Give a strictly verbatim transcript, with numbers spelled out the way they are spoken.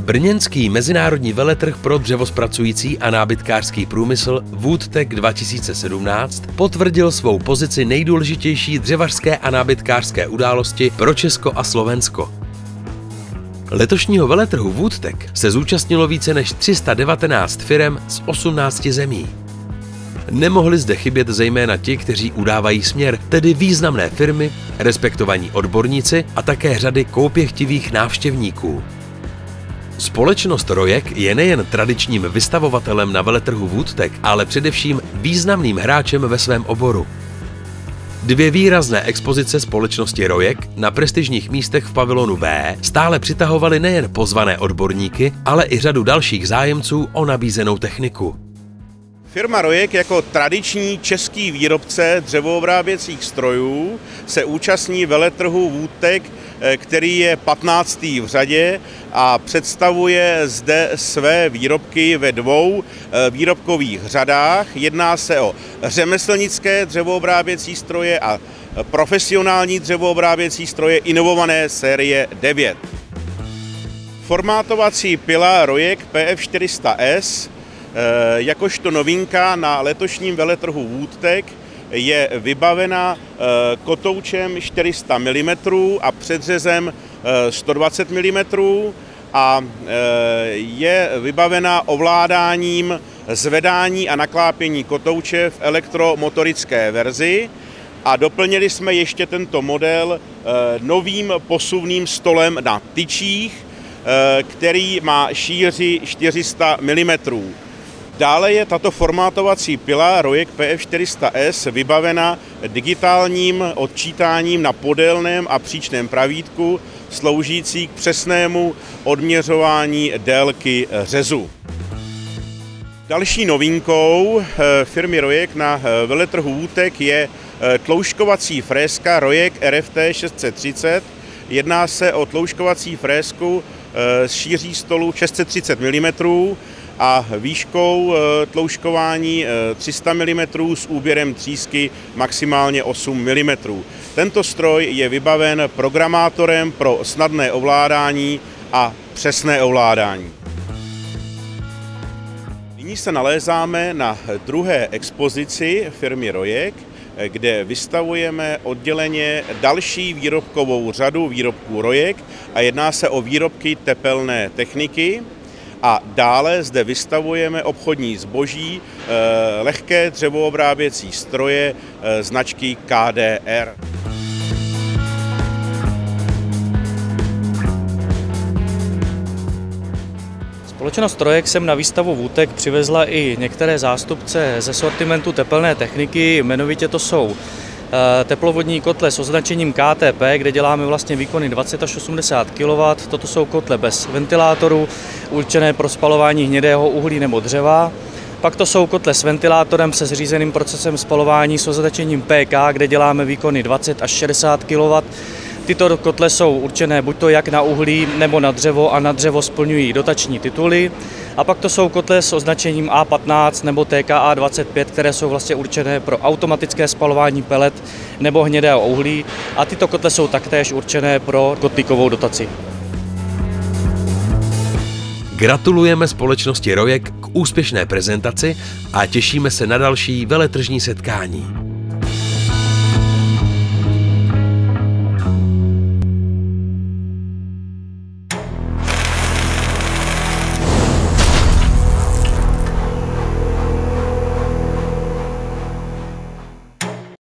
Brněnský mezinárodní veletrh pro dřevozpracující a nábytkářský průmysl Woodtech dva tisíce sedmnáct potvrdil svou pozici nejdůležitější dřevařské a nábytkářské události pro Česko a Slovensko. Letošního veletrhu Woodtech se zúčastnilo více než tři sta devatenáct firem z osmnácti zemí. Nemohli zde chybět zejména ti, kteří udávají směr, tedy významné firmy, respektovaní odborníci a také řady koupěchtivých návštěvníků. Společnost Rojek je nejen tradičním vystavovatelem na veletrhu Woodtech, ale především významným hráčem ve svém oboru. Dvě výrazné expozice společnosti Rojek na prestižních místech v pavilonu V stále přitahovaly nejen pozvané odborníky, ale i řadu dalších zájemců o nabízenou techniku. Firma Rojek jako tradiční český výrobce dřevoobráběcích strojů se účastní veletrhu Woodtech, který je patnáctý v řadě a představuje zde své výrobky ve dvou výrobkových řadách. Jedná se o řemeslnické dřevoobráběcí stroje a profesionální dřevoobráběcí stroje inovované série devět. Formátovací pila Rojek P F čtyři sta S jakožto novinka na letošním veletrhu Woodtech je vybavena kotoučem čtyři sta milimetrů a předřezem sto dvacet milimetrů a je vybavena ovládáním zvedání a naklápění kotouče v elektromotorické verzi a doplnili jsme ještě tento model novým posuvným stolem na tyčích, který má šíři čtyři sta milimetrů. Dále je tato formátovací pila Rojek P F čtyři sta S vybavena digitálním odčítáním na podélném a příčném pravítku, sloužící k přesnému odměřování délky řezu. Další novinkou firmy Rojek na veletrhu Woodtech je tloušťkovací fréska Rojek R F T šest set třicet. Jedná se o tloušťkovací frésku s šíří stolu šest set třicet milimetrů a výškou tloušťkování tři sta milimetrů s úběrem třísky maximálně osm milimetrů. Tento stroj je vybaven programátorem pro snadné ovládání a přesné ovládání. Nyní se nalézáme na druhé expozici firmy Rojek, kde vystavujeme odděleně další výrobkovou řadu výrobků Rojek a jedná se o výrobky tepelné techniky. A dále zde vystavujeme obchodní zboží, eh, lehké dřevoobráběcí stroje eh, značky K D R. Společnost Rojek sem na výstavu Woodtech přivezla i některé zástupce ze sortimentu tepelné techniky, jmenovitě to jsou teplovodní kotle s označením K T P, kde děláme vlastně výkony dvacet až osmdesát kilowattů. Toto jsou kotle bez ventilátoru, určené pro spalování hnědého uhlí nebo dřeva. Pak to jsou kotle s ventilátorem se zřízeným procesem spalování s označením P K, kde děláme výkony dvacet až šedesát kilowattů. Tyto kotle jsou určené buď to jak na uhlí nebo na dřevo a na dřevo splňují dotační tituly. A pak to jsou kotle s označením A patnáct nebo T K A dvacet pět, které jsou vlastně určené pro automatické spalování pelet nebo hnědého uhlí. A tyto kotle jsou taktéž určené pro kotlíkovou dotaci. Gratulujeme společnosti Rojek k úspěšné prezentaci a těšíme se na další veletržní setkání.